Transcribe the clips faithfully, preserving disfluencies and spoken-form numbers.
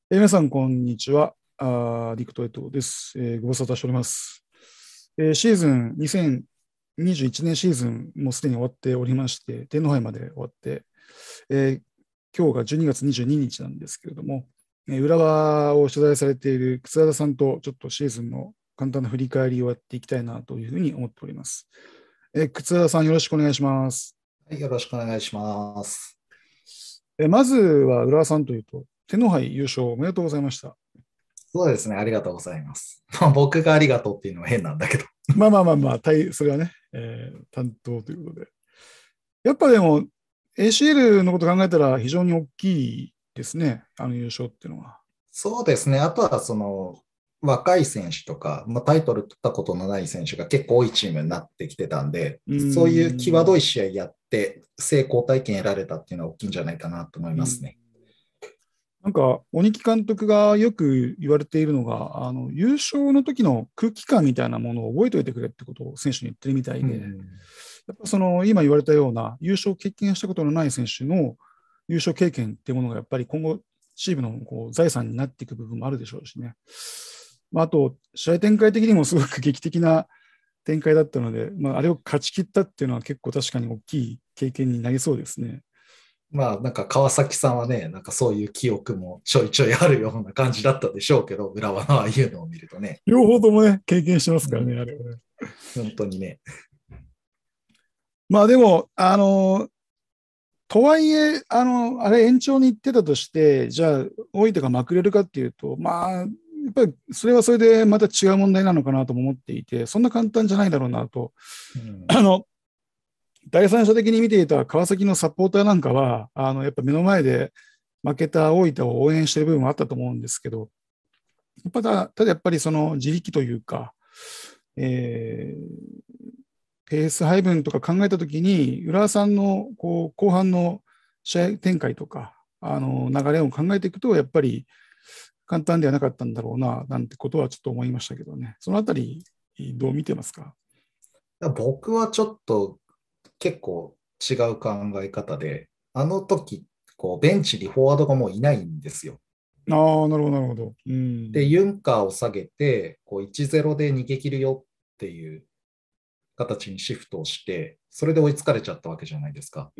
えー皆さん、こんにちは。あー陸藤江藤です。えーご無沙汰しております。えーシーズン、にせんにじゅういちねんシーズンもすでに終わっておりまして、天皇杯まで終わって、えー今日がじゅうにがつにじゅうににちなんですけれども、えー浦和を取材されている楠田さんとちょっとシーズンの簡単な振り返りをやっていきたいなというふうに思っております。えー楠田さん、よろしくお願いします。 はい、よろしくお願いします。 えーまずは浦和さんというと、天皇杯優勝おめでとうございました。 そうですね、ありがとうございます。まあ僕がありがとうっていうのは変なんだけど。 まあまあまあまあ、それはね、えー担当ということで。やっぱでも、エーシーエル のこと考えたら非常に大きいですね、あの優勝っていうのは。 そうですね、あとはその若い選手とか、まあ、タイトル取ったことのない選手が結構多いチームになってきてたんで、 うーそういう際どん。 い試合やって成功体験得られたっていうのは大きいんじゃないかなと思いうん、 ますね。 なんか、鬼木監督がよく言われているのが、あの優勝の時の空気感みたいなものを覚えておいてくれってことを選手に言ってるみたいで、 うん、 やっぱその今言われたような優勝経験したことのない選手の優勝経験っていうものがやっぱり今後チームのこう財産になっていく部分もあるでしょうしね。まあ、あと、試合展開的にもすごく劇的な展開だったので、まあ、あれを勝ち切ったっていうのは結構確かに大きい経験になりそうですね。 まあなんか川崎さんはね、なんかそういう記憶もちょいちょいあるような感じだったでしょうけど、浦和のああいうのを見るとね、 両方ともね、経験してますからね、 うん、 あれはね。 本当にね。 まあでも、あの、とはいえ、あの、あれ延長に行ってたとして、じゃあ、大分がまくれるかっていうと、まあ、やっぱりそれはそれでまた違う問題なのかなとも思っていて、そんな簡単じゃないだろうなと。 うん、 あの、第三者的に見ていた川崎のサポーターなんかは、あの、やっぱ目の前で負けた大分を応援している部分もあったと思うんですけど、ただ、ただやっぱりその自力というか、えーペース配分とか考えたときに、浦和さんのこう後半の試合展開とか、あの流れを考えていくと、やっぱり簡単ではなかったんだろうな、なんてことはちょっと思いましたけどね。そのあたり、どう見てますか？ 僕はちょっと結構違う考え方で、あの時、こう、ベンチにフォワードがもういないんですよ。 ああ、なるほど、なるほど。うで、 ん。 ユンカーを下げて、こう、いちたいゼロで逃げ切るよっていう形にシフトをして、それで追いつかれちゃったわけじゃないですか。 うん。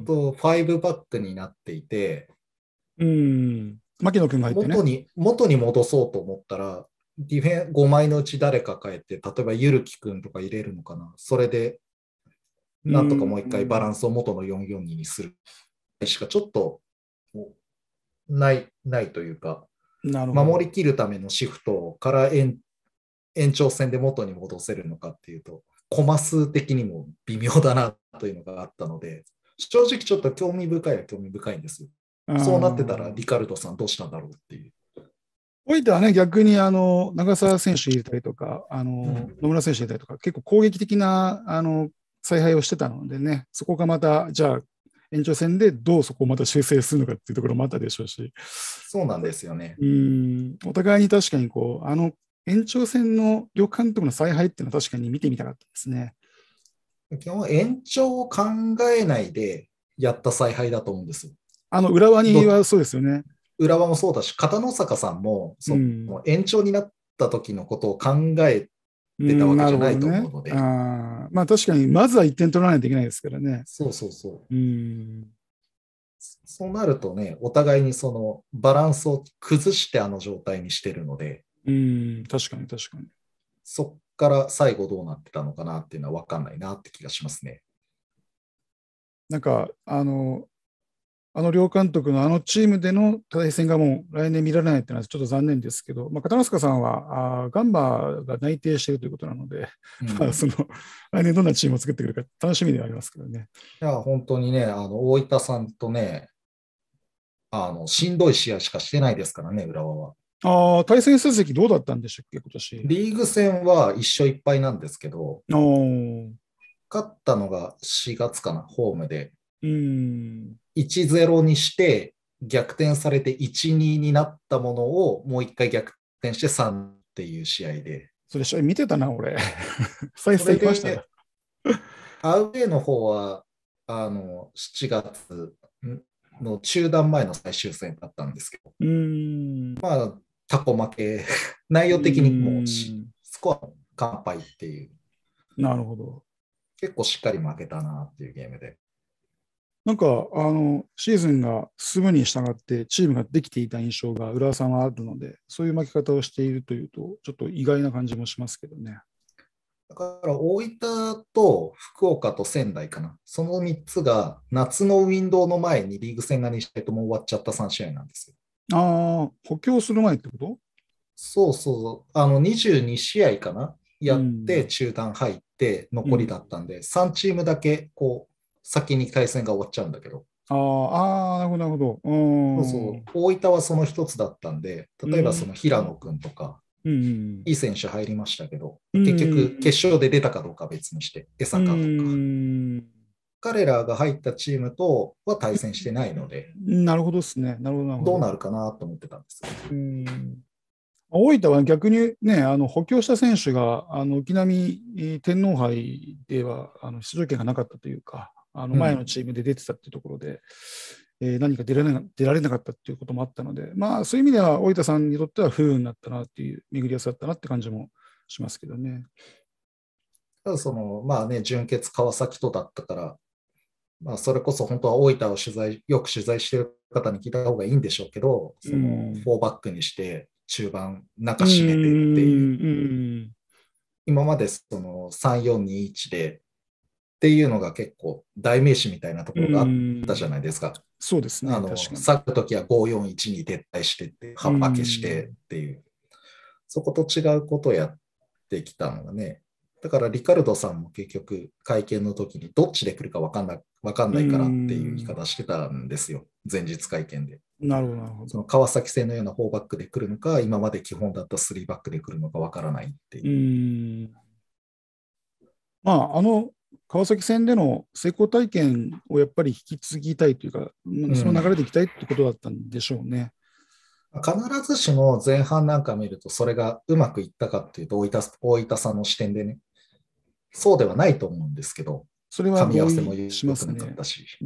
そうすると、ファイブバックになっていて、 うん。牧野君が入ってね。 元に、元に戻そうと思ったら、ディフェンごまいのうち誰か変えて、例えばゆるきくんとか入れるのかな。それで、 うなんとかもう一回バラん。 ンスを元のよんよんににするしかちょっとない、ないというか、 なるほど。 守りきるためのシフトから延延長戦で元に戻せるのかっていうと、コマ数的にも微妙だなというのがあったので、正直ちょっと興味深いは興味深いんですよ。 あそうなってたら、リあ。 カルドさんどうしたんだろうっていう。 大分はね、逆にあの長澤選手入れたりとか、あのうん、 野村選手入れたりとか、結構攻撃的なあの采配をしてたのでね、そこがまた、じゃあ、延長戦でどうそこをまた修正するのかっていうところもあったでしょうし、 そうなんですよね。 うんお互いに確かにこう、あの延長戦の両監督の采配っていうのは確かに見てみたかったですね。 基本延長を考えないでやった采配だと思うんですよ。 あの浦和にどはそうですよね。 浦和もそうだし、片野坂さんもうそのん、 延長になった時のことを考えてたわうん、なるけじゃないと思ほどね。 うので、 あまあ確かに、まずはいってん取らないといけないですからね。 そうそうそう。 うん、 そうなるとね、お互いにそのバランスを崩してあの状態にしてるので、 うん、確かに確かに。 そっから最後どうなってたのかなっていうのは分かんないなって気がしますね。 なんか、あの、あの両監督のあのチームでの対戦がもう来年見られないっていうのはちょっと残念ですけど、まあ、片野坂さんはあガンバが内定しているということなので、 うまあ、そん。 の来年どんなチームを作ってくるか楽しみではありますけどね。 いや、本当にね、あの、大分さんとね、あの、しんどい試合しかしてないですからね、浦和は。 ああ、対戦成績どうだったんでしたっけ、今年。 リーグ戦はいっ勝いっ敗なんですけど、 おー、 勝ったのがしがつかな、ホームで。 うん。 いちたいゼロにして逆転されていちたいにになったものをもう一回逆転してさんっていう試合で、 それ試合見てたな、俺。再それ生来ましたな。 でアウェーの方はあのしちがつ、 の中断前の最終戦だったんですけど、 うーん。 まあ、タコ負け、内容的にもうしうーんスコア完敗っていう、 なるほど。 結構しっかり負けたなっていうゲームで。 なんか、あの、シーズンが進むに従ってチームができていた印象が浦和さんはあるので、そういう負け方をしているというと、ちょっと意外な感じもしますけどね。 だから大分と福岡と仙台かな。そのみっつが夏のウィンドウの前にリーグ戦がに試合とも終わっちゃったさん試合なんですよ。 ああ、補強する前ってこと？ そうそう。あのにじゅうに試合かなうやってん。 中断入って残りうん。 だったんで、さんチームだけこう先に対戦が終わっちゃうんだけど。 ああ、ああ、なるほど、なるほど。うーそうん。うそう。大分はその一つだったんで、例えばそん。 の平野くんとか、 うん。 いい選手入りましたけど、 う結局ん。 決勝で出たかどうかは別にして、江う坂とか。 ん。 彼らが入ったチームとは対戦してないので、 なるほどですね。なるほど、なるほど。 どうなるかなと思ってたんですよ。 うん。大分は逆にね、あの補強した選手が、あの沖並天皇杯ではあの出場権がなかったというか、あの前のうん。 チームで出てたっていうところで、えー何か出られな出られなかったっていうこともあったので、まあそういう意味では大分さんにとっては不運になったなっていう、巡り合わせだったなって感じもしますけどね。 ただその、まあね、準決川崎とだったから、まあそれこそ本当は大分を取材、よく取材している方に聞いた方がいいんでしょうけど、 うそのん。 フォーバックにして中盤中うん。 締めてっていう、 うん。 今までそのさんよんにいちでっていうのが結構代名詞みたいなとうころがあったじゃん。 ないですか。 そうですね、確あの、 かに。 去るときはごよんいちに撤退してって、 う葉っぱ消してん。 っていう、そこと違うことをやってきたのがね、だからリカルドさんも結局会見の時にどっちで来るか分かんない、分かんうないからっていう言いん。 方してたんですよ。前日会見で。 なるほど、なるほど。 その川崎戦のようなフォーバックで来るのか、今まで基本だったスリーバックで来るのか分からないってういう。 ん。まあ、あの、川崎戦での成功体験をやっぱり引き継ぎたいというか、その流れうん。 でいきたいってことだったんでしょうね。 必ずしも前半なんか見るとそれがうまくいったかっていうと大分、大分さんの視点でね、そうではないと思うんですけど、 それは噛み合わせも同意し良くなかっますね。 たし、 うん。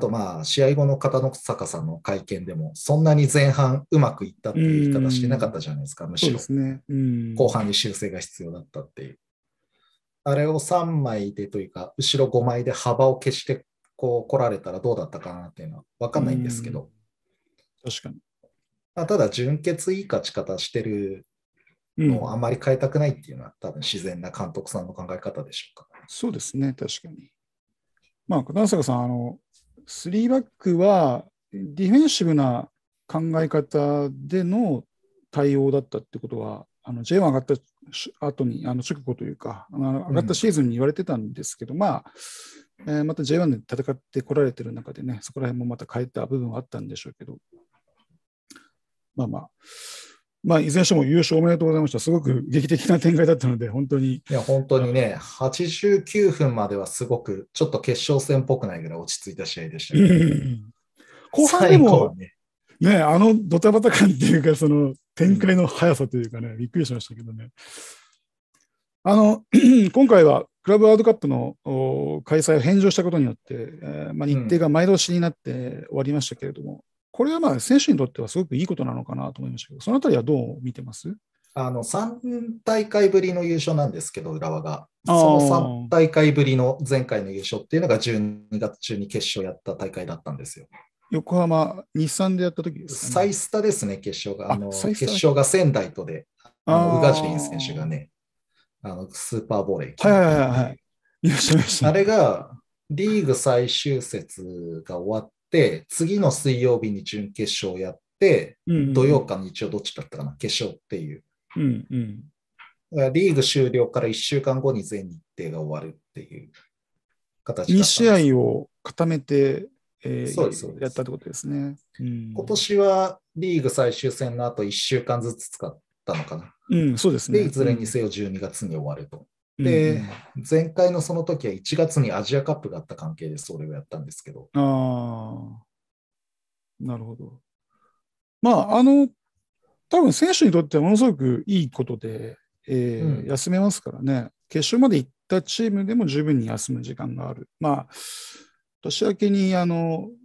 あとまあ、試合後の片野坂さんの会見でも、そんなに前半うまくいったっうていう言い方してなかっん。 たじゃないですか、むそうしろ。 ですね。う後ん。 半に修正が必要だったっていう。あれをさんまいでというか、後ろごまいで幅を消してこう来られたらどうだったかなっていうのは分うかんないんですけん。 ど、 確かに。 まあ、ただ、純潔いい勝ち方してるのをあうん。 まり変えたくないっていうのは多分自然な監督さんの考え方でしょうか。 そうですね。確かに。まあ、片坂さん、あの、スリーバックはディフェンシブな考え方での対応だったってことは、あの ジェイワン 上がった後に、あの直後というか、あの上がったうん。 シーズンに言われてたんですけど、まあ、えーまた ジェイワン で戦ってこられてる中でね、そこら辺もまた変えた部分はあったんでしょうけど、まあまあ、まあ、いずれにしても優勝おめでとうございました。すごく劇的な展開だったので、本当に。 いや、本当にね、はちじゅうきゅうふんまではすごく、ちょっと決勝戦っぽくないぐらい落ち着いた試合でしたけど、 後半で最後はも、 ね、 ね、あのドタバタ感っていうか、その展開うん、 の速さというかね、びっくりしましたけどね。あの、今回はクラブワールドカップの開催を返上したことによって、えーまあ、日程がうん。 前倒しになって終わりましたけれども、これはまあ選手にとってはすごくいいことなのかなと思いましたけど、そのあたりはどう見てます？ あの、さん大会ぶりの優勝なんですけど、浦和が。 あそのさんあ、 大会ぶりの前回の優勝っていうのがじゅうにがつ中に決勝やった大会だったんですよ。 横浜、日産でやった時ですかね。 サイスタですね、決勝が。ああ、サの、 イスター。 決勝が仙台とで、 ああの、宇賀神選手があ、 ね、あの、スーパーボレー決めはいはいたっていう。 はいはい。いらっしゃいましあた。 れが、リーグ最終節が終わって、次の水曜日に準決勝やって、 うんうん土曜か日曜どっちだったかな、決勝っていう。 うん。うんうん。 リーグ終了からいっしゅうかんごに全日程が終わるっていう形にだったんですよ。 試合を固めて、えそうです、そうーです。 やったってことですね。うん、 今年はリーグ最終戦の後いっしゅうかんずつ使ったのかな。 うん、そうですで、いね。 ずれにうん、 せよじゅうにがつに終わると。 うん、うで、 ん。 前回のその時はいちがつにアジアカップがあった関係でそれをやったんですけど。 ああ、なるほど。まあ、あの、多分選手にとってはものすごくいいことで、えーうん。 休めますからね。決勝まで行ったチームでも十分に休む時間がある。まあ、年明けにあの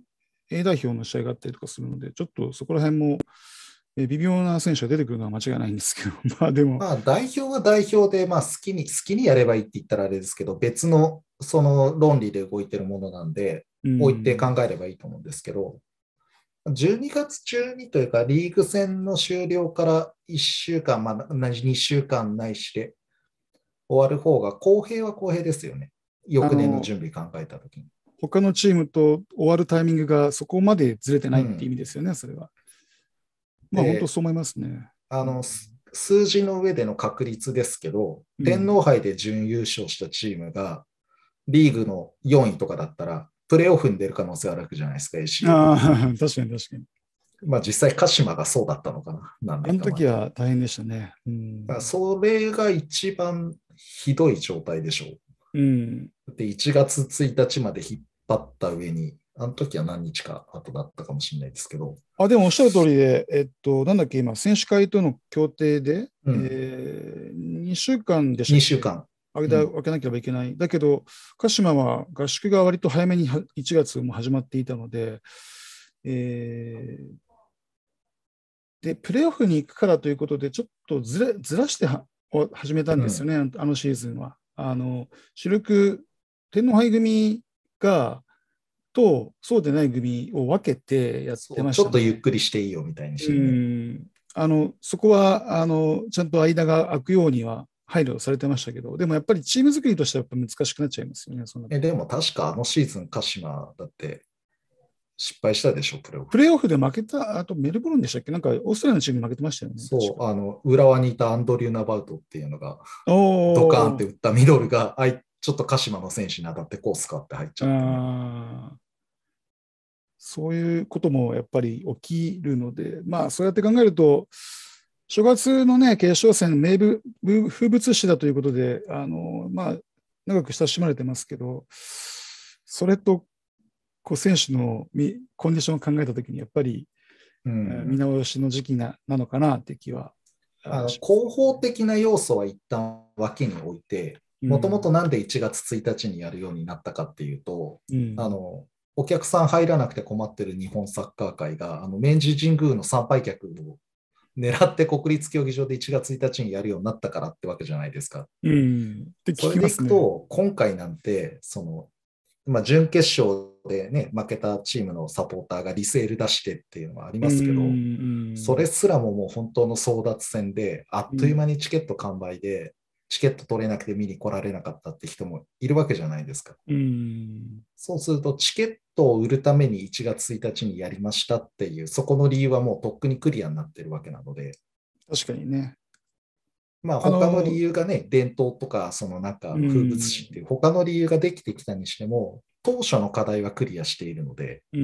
A 代表の試合があったりとかするので、ちょっとそこら辺も、えー微妙な選手が出てくるのは間違いないんですけど、まあでも、 まあ、代表は代表で、まあ、好きに、好きにやればいいって言ったらあれですけど、別のその論理で動いてるものなんで、 う置いて考ん、 えればいいと思うんですけど、じゅうにがつ中にというか、リーグ戦の終了からいっしゅうかん、まあ、にしゅうかんないしで終わる方が公平は公平ですよね。翌年のあの、 準備考えたときに。 他のチームと終わるタイミングがそこまでずれてないっていう意うん。 味ですよね、それは。まあ本当で、 そう思いますね。 あの、す数字の上での確率ですけど、 うん。 天皇杯で準優勝したチームが、リーグのよんいとかだったら、プレーオフに出る可能性はあるわけじゃないですか、エーシーエーああ、 的に。 確かに確かに。 まあ実際、鹿島がそうだったのかな、何あの年か前。だ時は大変でしたね。うからん。 それが一番ひどい状態でしょうん。 う。で、いちがつついたちまで引っ張った上に、あの時は何日か後だったかもしれないですけど、 あ、でもおっしゃる通りで、えっと、なんだっけ、今、選手会との協定で、 うん、 えー、にしゅうかんでしたっ 2週け、 間。 あげてうん、 分けなければいけない。だけど、鹿島は合宿が割と早めにはいちがつも始まっていたので、えー、で、プレーオフに行くからということで、ちょっとずれずらしては始めたんうん、 ですよね、あのシーズンは。あの、主力、天皇杯組が、と、そうでない組を分けてやってそう、ちょっとゆっましたね。 くりしていいよみたいにしうてね。 ん。あの、そこは、あの、ちゃんと間が空くようには配慮されてましたけど、でもやっぱりチーム作りとしてはやっぱ難しくなっちゃいますよね、そんなえ、でも確かあのシーズン、鹿島だって失敗したでしょ、プレーオフ。 プレーオフで負けた、あとメルボルンでしたっけ、なんかオーストラリアのチームに負けてましたよね、確そう、 か。 あの、浦和にいたアンドリュー・ナバウトっていうのが、ドカーンっおー、 て打ったミドルが、あいちょっと鹿島の選手に当たってコース変わって入っちゃってね。 あー、そういうこともやっぱり起きるので、まあ、そうやって考えると、正月のね、決勝戦、名物風物詩だということで、あの、まあ、長く親しまれてますけど、それと、こう、選手のコンディションを考えたときに、やっぱり、 う見ん。 直しの時期ななのかなっていう気はあの、 します。 広報的な要素は一旦脇に置いて、もともとうん。 なんでいちがつついたちにやるようになったかっていうと、 うん。 あの、お客さん入らなくて困ってる日本サッカー界が、あの、明治神宮の参拝客を狙って国立競技場でいちがつついたちにやるようになったからってわけじゃないですか。 うん。って聞それでいきますね。 くと、今回なんて、その、まあ、準決勝でね、負けたチームのサポーターがリセール出してっていうのはありうますけど、それん。 すらももう本当の争奪戦で、あっという間うん。 にチケット完売で、チケット取れなくて見に来られなかったって人もいるわけじゃないですか。 うん。 そうすると、チケットを売るためにいちがつついたちにやりましたっていう、そこの理由はもうとっくにクリアになってるわけなので、 確かにね。 まああ他の理の、 由がね、伝統とか、そのなんかう風物詩ってん。 いう他の理由ができてきたにしても、当初の課題はクリアしているので、 うん。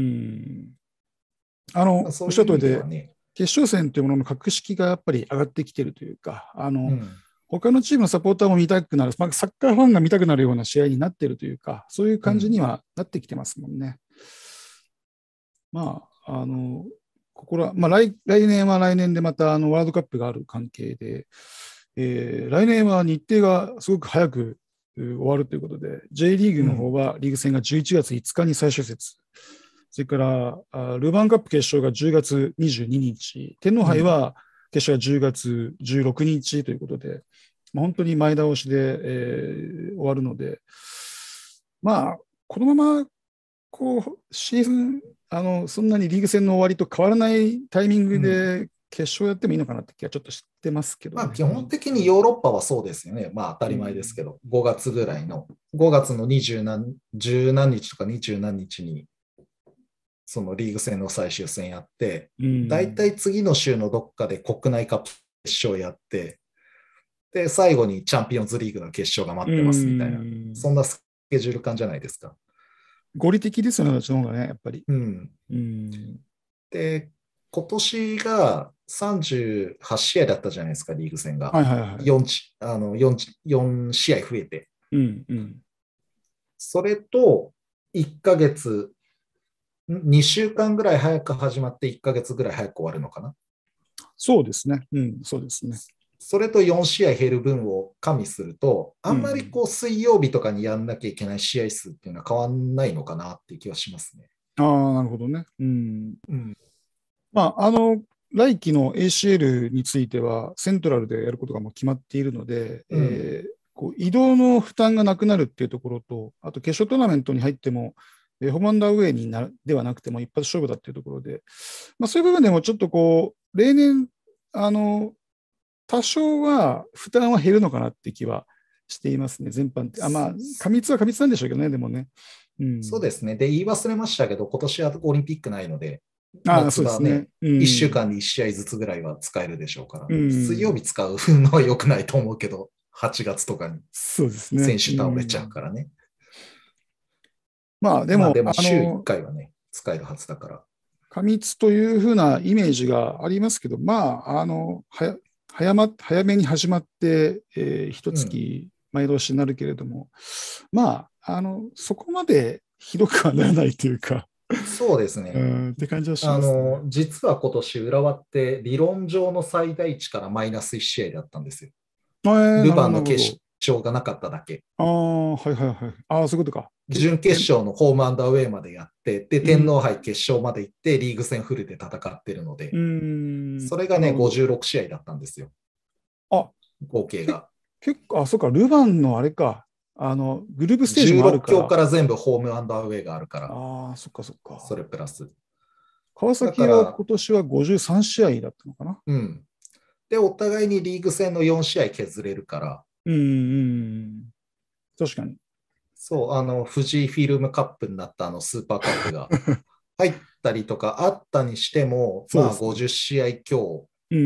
あの、 まあ、 おっそういう意しゃる通りで、 味ではね、 決勝戦というものの格式がやっぱり上がってきているというか、あの、 うん、 他のチームのサポーターも見たくなる、まあ、サッカーファンが見たくなるような試合になっているというか、そういう感じにうん、 はなってきてますもんね。まあ、あの、ここら、まあ来、来年は来年でまたあのワールドカップがある関係で、えー来年は日程がすごく早く終わるということで、J リーグの方うん、 はリーグ戦がじゅういちがついつかに最終節、それからあルヴァンカップ決勝がじゅうがつにじゅうににち、天皇うん。 杯は決勝がじゅうがつじゅうろくにちということで、まあ、本当に前倒しで、えー終わるので、まあ、このままこうシーズンあの、そんなにリーグ戦の終わりと変わらないタイミングうん。 で決勝やってもいいのかなって気はちょっと知ってますけどね、 まあ基個人本的に的には。 ヨーロッパはそうですよね。まあ当たうり前ですけん。 ど、ごがつぐらいの、ごがつのにじゅう何、十何日とかにじゅう何日に、そのリーグ戦の最終戦やって、 う大体ん。 次の週のどっかで国内カップ決勝やって、で、最後にチャンピオンズリーグの決勝が待うってますみたいな、そんん。 なスケジュール感じゃないですか。 合理的ですよね、私の方がね、やっぱり。 うん。 うん。 で、今年がさんじゅうはち試合だったじゃないですか、リーグ戦が。 はいはいはい。 よん, あの 4, よん試合増えて。 うんうん。 それと、いっかげつ、にしゅうかんぐらい早く始まっていっかげつぐらい早く終わるのかな。 そうですね。うん、そうですね。 それとよん試合減る分を加味すると、あんまりうん。 こう水曜日とかにやんなきゃいけない試合数っていうのは変わんないのかなっていう気はしますね。 ああ、なるほどね。うん。 うん。 まあ、あの、来季の エーシーエル については、セントラルでやることがもう決まっているので、 うん。 えーこう移動の負担がなくなるっていうところと、あと決勝トーナメントに入っても、えーホームアンダーウェイになではなくても一発勝負だっていうところで、まあ、そういう部分でもちょっとこう、例年、あの、多少は負担は減るのかなって気はしていますね、全般って。あ、まあ、過密は過密なんでしょうけどね、でもね。うん。 そうですね。で、言い忘れましたけど、今年はオリンピックないので、 ああ、そうですね。 夏場ね、 う 1週ん。 間にいち試合ずつぐらいは使えるでしょうから、 う水曜ん。 日使うのは良くないと思うけど、はちがつとかにそうですね。 選手う倒れちゃうん。 からね。 まあ、でも、 まあでもあ週1 の、 回はね、使えるはずだから。 過密というふうなイメージがありますけど、まあ、あの、は早ま、早めに始まって、えー、一うん。 月前倒しになるけれども、まあ、あの、そこまでひどくはならないというか、 そうですうね。 ん、って感じはしますね。 あの、実は今年浦和って理論上の最大値からマイナスいち試合だったんですよ。 えー、なるほど、 ルヴァンのなるほど。 決勝がなかっただけ。 ああ、はいはいはい。ああ、そういうことか。け準決け勝のホームアンダーウェイまでやって、で、 うん、 天皇杯決勝まで行って、リーグ戦フルで戦ってるのうで、 ん、 それがね、 なるほど。 ごじゅうろく試合だったんですよ、 あ、け、 合計が。 結構、あ、そうか、ルヴァンのあれか、あの、グループステージもあるじゅうろくから、 強から全部ホームアンダーウェイがあるから、 ああ、そっかそっそか。 れプラス。 川だから、 崎は今年はごじゅうさん試合だったのかな。 うん。で、お互いにリーグ戦のよん試合削れるから、 うん、うん、確かに。 そう、あの、富士フィルムカップになったあのスーパーカップが入ったりとかあったにしても、まあそうですね。 ごじゅう試合強うん、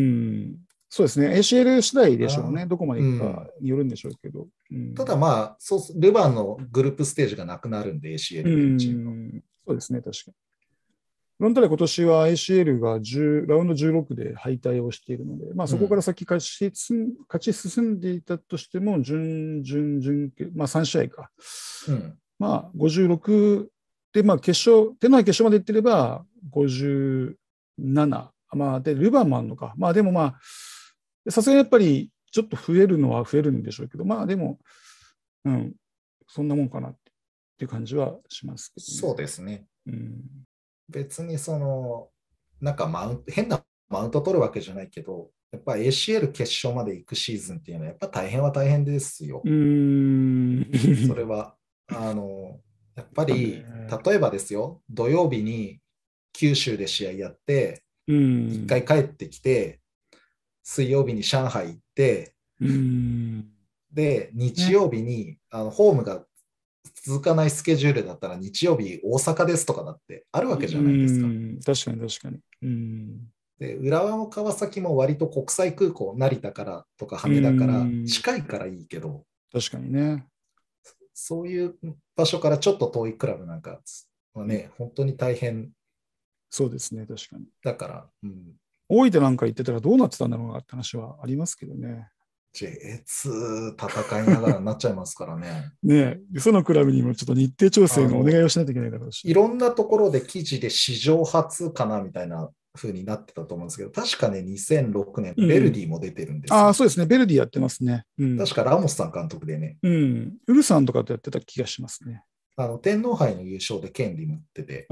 そうですね。エーシーエル 次第かでしょうね。 な。 どこまでう行くかん。 によるんでしょうけど。うただん、 まあ、そう、ルヴァンのグループステージがなくなるんで、 うエーシーエル でチームの。 ん、そうですね、確かに。フロンターレ今年は エーシーエル がじゅうラウンドじゅうろくで敗退をしているので、まあ、そこからうん。 先勝ち進勝ち進んでいたとしても、準々準決、まあ、さん試合か。 うん。 まあ、ごじゅうろくで、まあ、決勝、天皇杯決勝まで行ってれば、ごじゅうなな。まあ、で、ルヴァンもあるのか。まあ、でもまあ、さすがにやっぱり、ちょっと増えるのは増えるんでしょうけど、まあ、でも、うん、そんなもんかなっていう感じはしますけどそうね。 ですね。 うん、 別にその、なんかマウント、変なマウント取るわけじゃないけど、やっぱ エーシーエル 決勝まで行くシーズンっていうのは、やっぱ大変は大変ですよ。 うーん。 それは。あの、やっぱまあり、 ね。 例えばですよ、土曜日に九州で試合やって、 う一ん。 回帰ってきて、水曜日に上海行って、 うん。 で、日ね。 曜日にあのホームが続かないスケジュールだったら、日曜日大阪ですとかだってあるわうけじゃないですか。 ん。確かに確かに。うん。 で、浦和も川崎も割と国際空港、成田からとかう羽田からん。 近いからいいけど、 確かにね。 そういう場所からちょっと遠いクラブなんかはうん、 ね、本当に大変そうですね。確かに。 だから、うん、 大分なんか行ってたらどうなってたんだろうなって話はありますけどね。 ジェイエーツー 戦いながらになっちゃいますからね。 ねえ、そのクラブにもちょっと日程調整のお願いあの、 をしないといけないだろうし。 いろんなところで記事で史上初かなみたいな風になってたと思うんですけど、確かね、にせんろくねん、ベルデうん。 ィも出てるんですああ、 よ。 そうですね。ベルディやってますね。うん。 確かラモスさん監督でね、 うん。ウルサンとかとやってた気がしますね。 あの天皇杯の優勝で権利持ってて、 うん。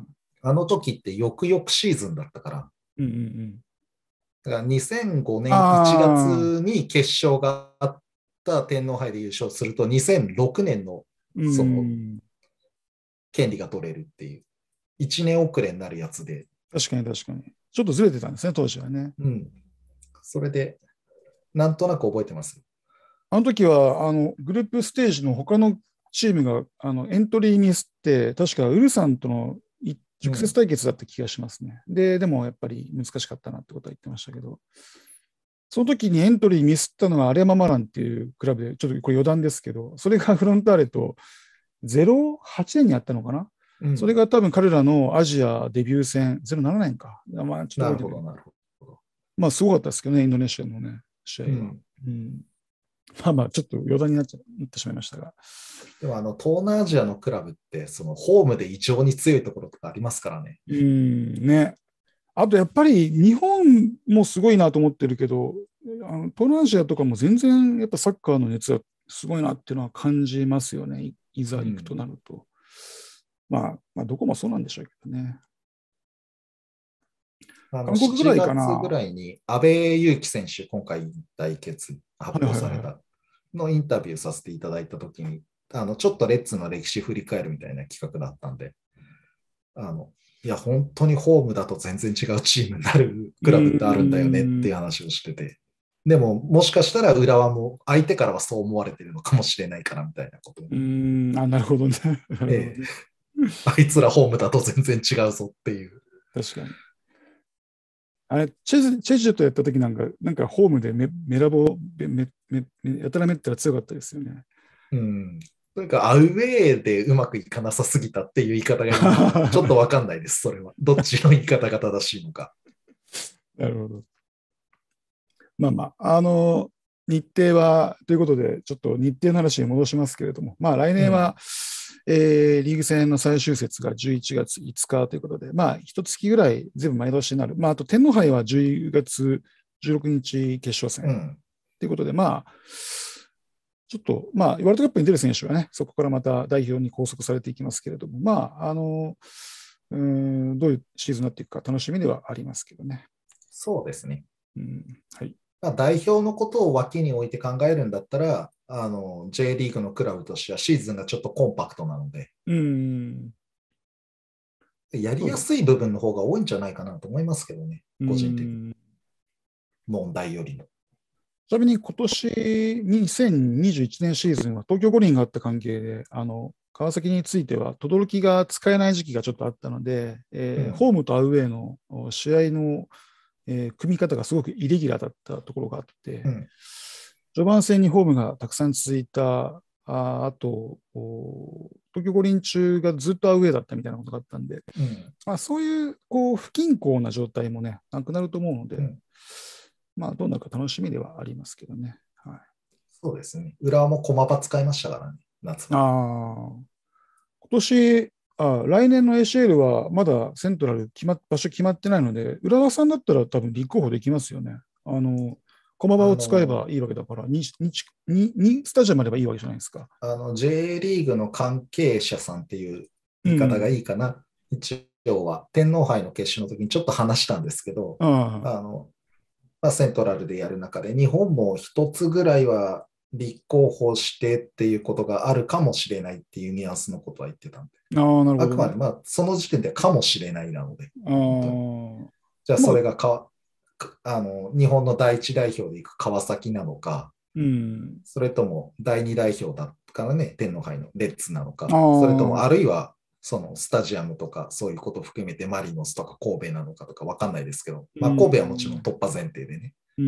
あの時って翌々シーズンだったから、 うんうんうん。 だからにせんごねんいちがああ、 つに決勝があった天皇杯で優勝すると、にせんろくねんのうそのん。 権利が取れるっていう、いちねん遅れになるやつで、 確かに確かに。ちょっとずれてたんですね、当時はね。 うん、それで、なんとなく覚えてます。 あの時は、あの、グループステージの他のチームが、あの、エントリーミスって、確かウルサンとのい直接うん、 対決だった気がしますね。で、でもやっぱり難しかったなってことは言ってましたけど、その時にエントリーミスったのがアレママランっていうクラブで、ちょっとこれ余談ですけど、それがフロンターレとゼロはちねんにあったのかな。それうん、 が多分彼らのアジアデビュー戦、ゼロななねんか。まあ、ちょっとなるほど、 覚えてない。 なるほど。 まあ、すごかったですけどね、インドネシアのね、試合は。 うん、 うん、まあまあ、ちょっと余談になっちゃなってしまいましたが。 でもあの東南アジアのクラブってそのホームで異常に強いところとかありますからね。 うん、ね。あとやっぱり日本もすごいなと思ってるけど、あの東南アジアとかも全然やっぱサッカーの熱はすごいなっていうのは感じますよね。い、いざ行くとうん、 なると。 まあ、まあ、どこもそうなんでしょうけどね。 あの韓国ぐらいかな。 しちがつぐらいに安倍裕樹選手、今回大決発表されはいはいはたのインタビューさせていただいたときに、あのちょっとレッツの歴史振り返るみたいな企画だったんで、あのいや、本当にホームだと全然違うチームになるクラブってあるんだよねっていう話をしてて、でも、もしかしたら浦和も相手からはそう思われてるのかもしれないからみたいなことを。 うーん、あ、なるほどね。なるほどね。 ええ、あいつらホームだと全然違うぞっていう。 確かに。あれ、チェジュ、チェジュとやった時なんか、なんかホームでメメラボ、めめめやたらめったら強かったですよね。 うん。なんかアウェーでうまくいかなさすぎたっていう言い方がいいのか、ちょっとわかんないです、それは。どっちの言い方が正しいのか。 なるほど。まあまあ、あの、日程は、ということで、ちょっと日程の話に戻しますけれども、まあ来年は、うん、えー、リーグ戦の最終節がじゅういちがついつかということで、まあ、一月ぐらい全部前倒しになる。まあ、あと天皇杯はじゅうがつじゅうろくにち決勝戦ということで、うん、まあ、ちょっと、まあ、ワールドカップに出る選手はね、そこからまた代表に拘束されていきますけれども、まあ、あの、うーん、どういうシーズンになっていくか楽しみではありますけどね。 そうですね。 うん、はい。 まあ、代表のことを脇に置いて考えるんだったら、あの J リーグのクラブとしてはシーズンがちょっとコンパクトなので、 うん、 やりやすい部分の方が多いんじゃないかなと思いますけどね、個人的に。問題よりも。 ちなみに今年にせんにじゅういちねんシーズンは東京五輪があった関係で、あの川崎については轟が使えない時期がちょっとあったので、えーうん、ホームとアウェーの試合の、えー、組み方がすごくイレギュラーだったところがあって、うん、序盤戦にホームがたくさん続いた、あ, あと東京五輪中がずっとアウェーだったみたいなことがあったんで、うんまあ、そういう、こう不均衡な状態もね、なくなると思うので、うんまあ、どうなるか楽しみではありますけどね。はい、 そうですね。浦和も駒場使いましたからね、夏は。 あ今年あ、来年の エーシーエル はまだセントラル決ま場所決まってないので、浦和さんだったら多分立候補できますよね。あの駒場を使えばいいわけだから、に, に, にスタジアムあればいいわけじゃないですか。 あの J リーグの関係者さんっていう言い方がいいかな。うん、一応は天皇杯の決勝の時にちょっと話したんですけど、ああのまあ、セントラルでやる中で、日本も一つぐらいは立候補してっていうことがあるかもしれないっていうニュアンスのことは言ってたんで。 あ, なるほど、ね、 あくまで、まあ、その時点でかもしれないなので。 あじゃあ、それがか、まあ、あの日本の第一代表でいく川崎なのか、 うん、 それとも第二代表だからね、天皇杯のレッツなのか、それともあるいはそのスタジアムとかそういうことを含めてマリノスとか神戸なのかとか分かんないですけど、まあ、神戸はもちろん突破前提でね。 うん、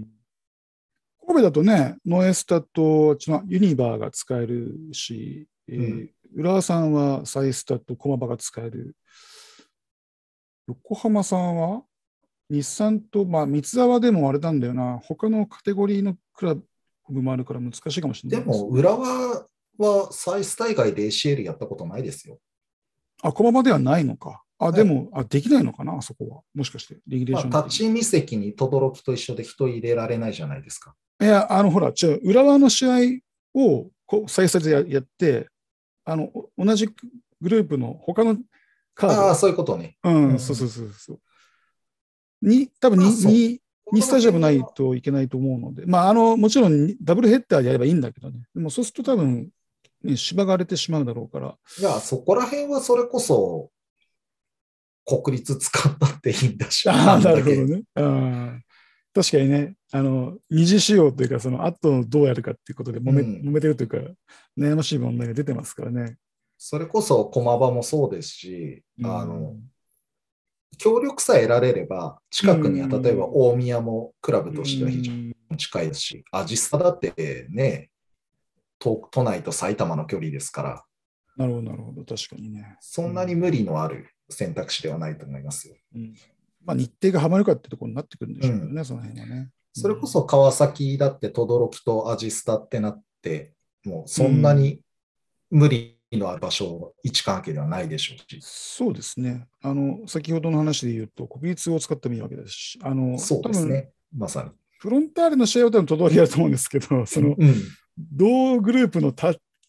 神戸だとね、ノエスタとユニバーが使えるし、えーうん、浦和さんはサイスタと駒場が使える。横浜さんは日産と、まあ、三沢でもあれなんだよな、他のカテゴリーのクラブもあるから難しいかもしれないです、ね。でも、浦和はサイス大会で エーシーエル やったことないですよ。 あ、駒場ではないのか。あ、でも、はい、あ、できないのかな、あそこは。もしかして、 レギュレーション。まあ、立ち見席に轟と一緒で人入れられないじゃないですか。 いや、あの、ほら、違う、浦和の試合をこう再生で や, やって、あの、同じグループの他のカード。 ああ、そういうことね。 うん、うん、そうそうそうそう。に、多分に、に、にスタジアムないといけないと思うので、まあ、あの、もちろんダブルヘッダーでやればいいんだけどね。でもそうすると多分、ね、芝が荒れてしまうだろうから。 いや、そこら辺はそれこそ、国立使ったっていいんだし。 ああ、なるほどね。あ確かにね、あの、二次使用というか、その後どうやるかっていうことで揉め、うん、揉めてるというか、悩ましい問題が出てますからね。 それこそ駒場もそうですし、うん、あの、協力さえ得られれば、近くには例えば大宮もクラブとしては非常に近いですし、アジスタだってね、都, 都内と埼玉の距離ですから。 なるほど、なるほど、確かにね。 そんなに無理のある選択肢ではないと思いますよ。 うんまあ、日程がはまるかってところになってくるんでしょうけどね、うん、その辺はね。 それこそ川崎だって轟とアジスタってなって、もうそんなに無理のある場所、位置関係ではないでしょうし。 そうですね。あの、先ほどの話で言うと、国立を使ってもいいわけですし、あの、 そうですね。まさに。 フロンターレの試合は多分轟やると思うんですけど、その、うん、同グループの他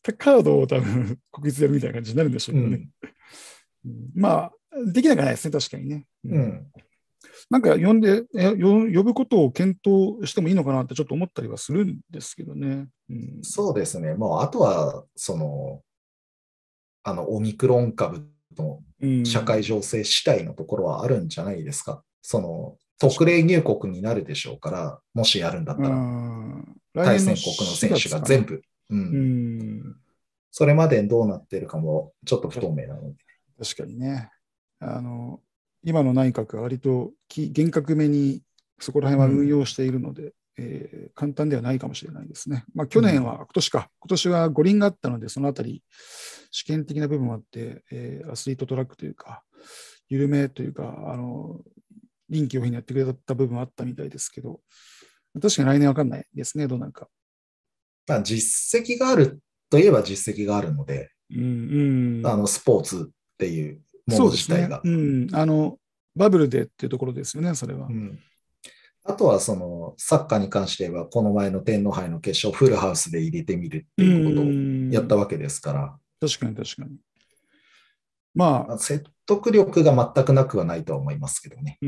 ったカードを多分国立でやるみたいな感じになるんでしょうけどね。うん、まあ、できなくはないですね、確かにね。うん。うん、なんか呼んで呼ぶことを検討してもいいのかなってちょっと思ったりはするんですけどね。うん、 そうですね。もうあとは、その、あの、オミクロン株の社会情勢次第のところはあるんじゃないですか。その、特例入国になるでしょうから、もしやるんだったら、対戦国の選手が全部、うん、うん、それまでどうなってるかもちょっと不透明なので。 確かにね。あの、今の内閣は割と厳格めにそこら辺は運用しているので、うん、えー、簡単ではないかもしれないですね。まあ、去年は、うん、今年か、今年は五輪があったので、そのあたり、試験的な部分もあって、えー、アスリートトラックというか、緩めというか、あの、臨機応変にやってくれた部分はあったみたいですけど、確かに来年わかんないですね、どうなるか。 まあ、実績があるといえば実績があるので、 うんうん、 あのスポーツっていうもの自体が。 そうですね。うん、あのバブルでっていうところですよね、それは。 うん、あとはそのサッカーに関して言えば、この前の天皇杯の決勝、フルハウスで入れてみるっていうことをやったわけですから。 確かに確かに。まあ、 説得力が全くなくはないとは思いますけどね。 うん、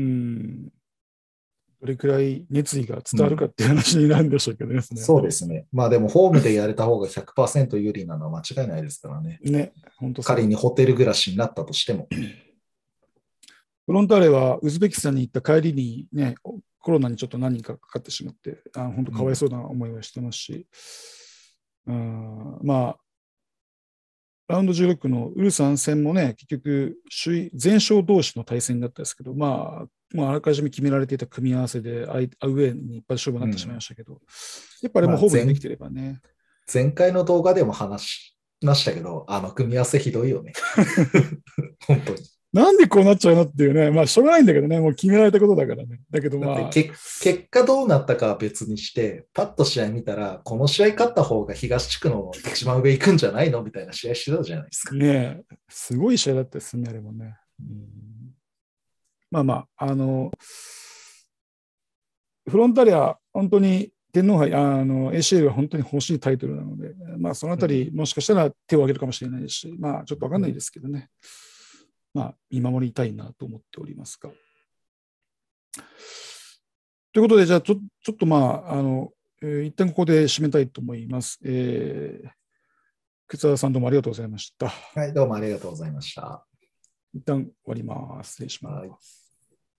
どれくらい熱意が伝わるかっていう話になるんでしょうけどね。 うん、そうですね。まあでも、ホームでやれた方が ひゃくパーセント 有利なのは間違いないですからね。 ね、本当そう。 仮にホテル暮らしになったとしても。 フロンターレはウズベキスタンに行った帰りにね、コロナにちょっと何人かかかってしまって、あ本当かわいそうな思いはしてますし、うん、まあ、ラウンドじゅうろくのウルサン戦もね、結局、首位、全勝同士の対戦だったんですけど、まあ、まあ、あらかじめ決められていた組み合わせで、アウェーに一発勝負になってしまいましたけど、うん、やっぱあれもホームでできてればね、まあ前。前回の動画でも話しましたけど、あの組み合わせひどいよね。本当に。 なんでこうなっちゃうのっていうね、まあ、しょうがないんだけどね、もう決められたことだからね。だけどまあ。 結果どうなったかは別にして、パッと試合見たら、この試合勝った方が東地区の一番上行くんじゃないのみたいな試合してたじゃないですか。 ねえ、すごい試合だったですね、あれもね。うん、まあまあ、あの、フロンターレは本当に天皇杯、あの エーシーエル は本当に欲しいタイトルなので、まあ、そのあたり、もしかしたら手を挙げるかもしれないですし、まあ、ちょっと分かんないですけどね、まあ、見守りたいなと思っておりますが。ということで、じゃあちょ、ちょっとまあ、あの、えー、一旦ここで締めたいと思います。えー、靴田さんどうもありがとうございました。 はい、どうもありがとうございました。 一旦終わります。失礼します。はい。